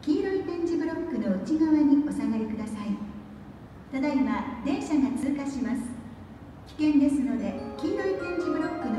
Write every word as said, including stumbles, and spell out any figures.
黄色い点字ブロックの内側にお下がりください。ただいま電車が通過します。危険ですので黄色い点字ブロックの